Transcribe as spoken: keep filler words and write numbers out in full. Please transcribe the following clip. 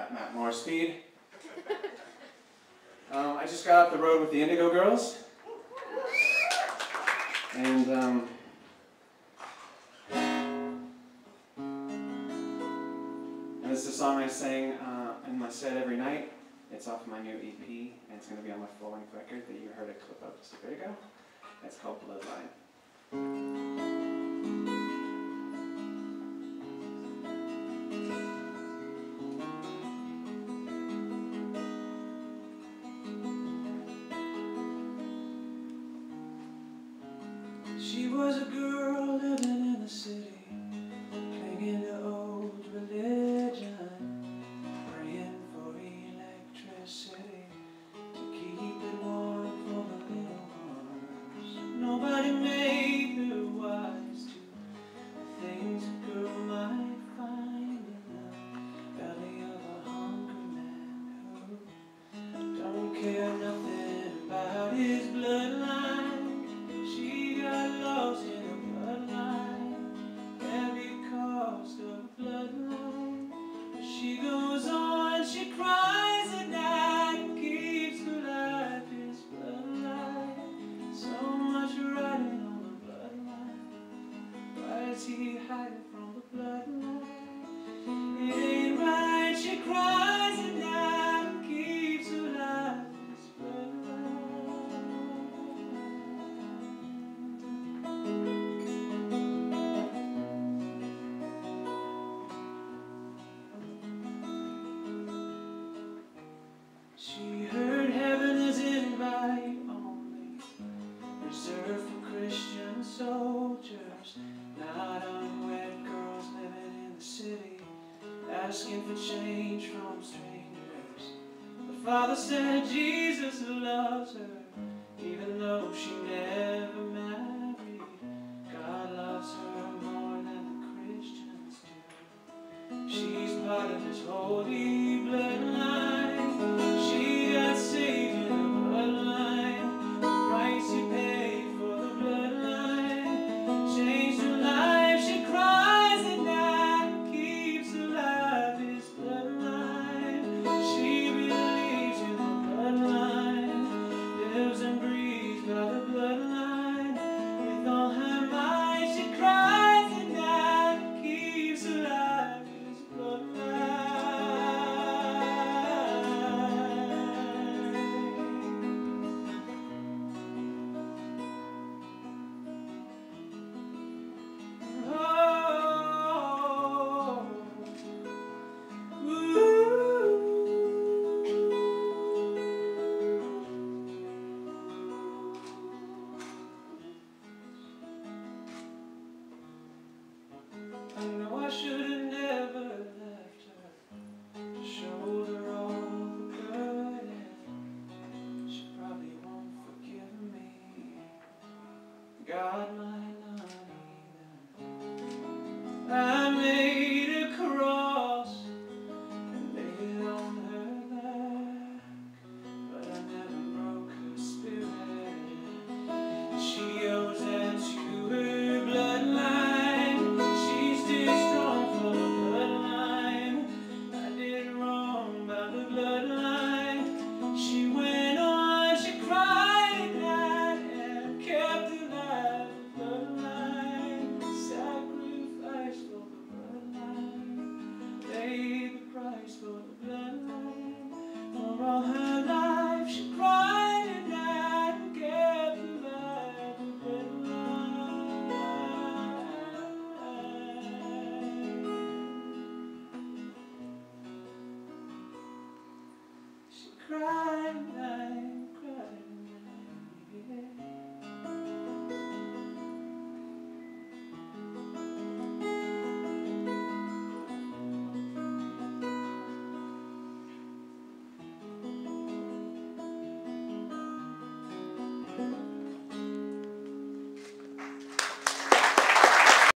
at Matt more speed. Um, I just got off the road with the Indigo Girls. And um, and this is a song I sing uh, in my set every night. It's off my new E P, and it's going to be on my full-length record that you heard a clip of just a bit ago. It's called Bloodline. She was a girl living in the city, clinging to old religion, praying for electricity to keep it warm for the little ones. Nobody made her wise to the things a girl might find in the belly of a hungry man who don't care nothing about his bloodline. She got lost in a bloodline, every cost of a bloodline. She goes on, she cries at night, and keeps her life is bloodline. So much writing on the bloodline. Why is he hiding from the bloodline? It ain't right, she cries at night, and keeps her life is bloodline. She heard heaven is invite only, reserved for Christian soldiers, not unwed girls living in the city, asking for change from strangers. The Father said Jesus loves her, even though she never married. God loves her more than the Christians do. She's part of his holy bloodline. She got saved in the bloodline. The price he paid for the bloodline changed her life. She cries at night, keeps her life his bloodline. She believes in the bloodline, lives and breathes by the bloodline. With all her might, she cries at night, keeps her life his bloodline. I know I should have never left her to shoulder all the burden. She probably won't forgive me. God might not either. I made a cross and laid it on her back, but I never broke her spirit. She owes that to her bloodline. She's still strong for the bloodline. I did wrong by the bloodline. She went on, she cried at night and kept alive the bloodline. Sacrifice for the bloodline, paid the price for the bloodline. For all her life she cried at night and kept alive the bloodline. She cried